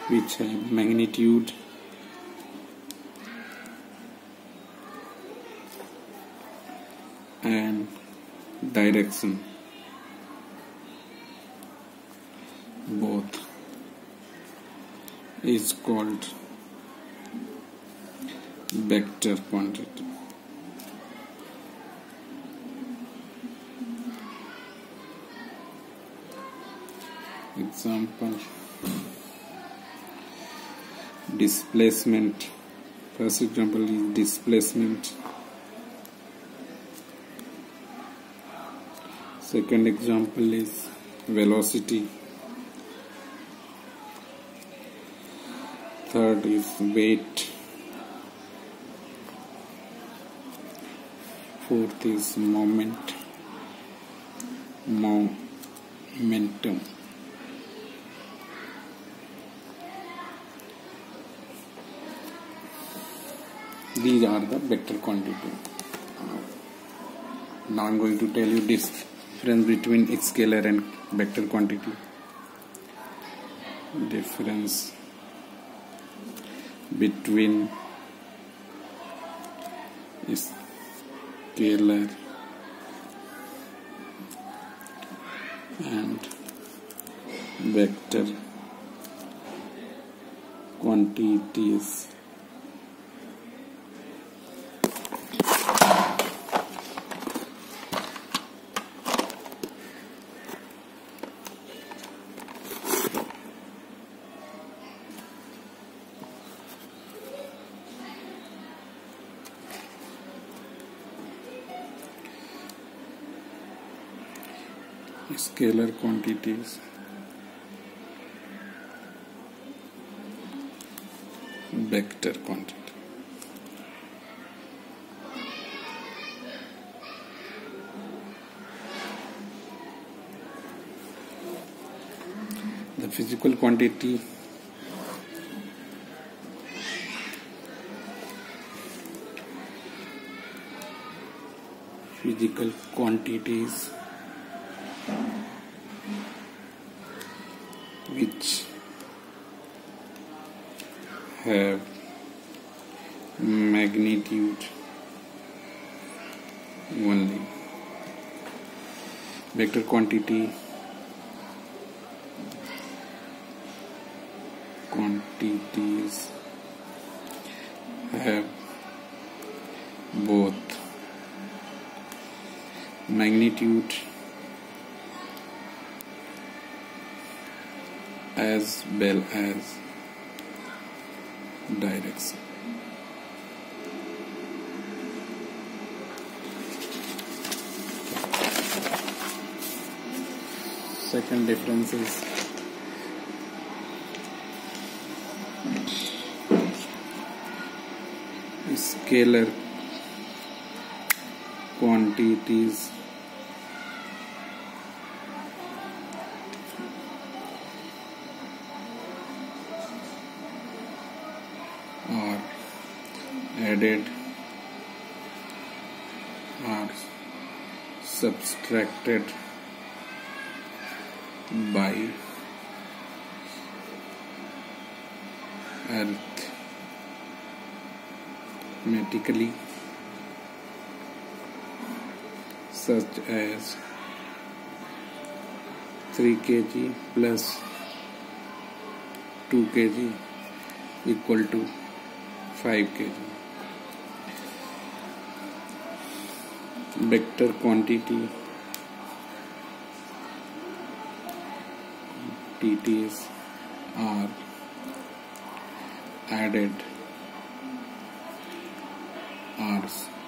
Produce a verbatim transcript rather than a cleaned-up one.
which have magnitude and direction both is called vector quantity. Example: displacement. First example is displacement. Second example is velocity. Third is weight. Fourth is moment. Momentum. These are the vector quantity. Now I am going to tell you difference between scalar and vector quantity. Difference between scalar and vector quantities. Scalar quantities, vector quantity. The physical quantity physical quantities which have magnitude only. Vector quantity quantities have both magnitude as well as direction. Second difference is scalar quantities are added or subtracted by arithmetically, such as three kilograms plus two kilograms equal to five kilograms. Vector quantity quantities are added or